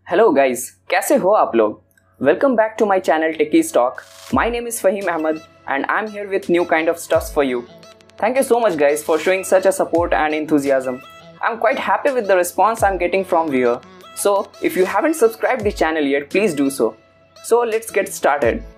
Hello guys, कैसे हो आप लोग? Welcome back to my channel Techies Talk. My name is Fahim Ahmed and I'm here with new kind of stuffs for you. Thank you so much guys for showing such a support and enthusiasm. I'm quite happy with the response I'm getting from viewer. So if you haven't subscribed the channel yet, please do so. So let's get started.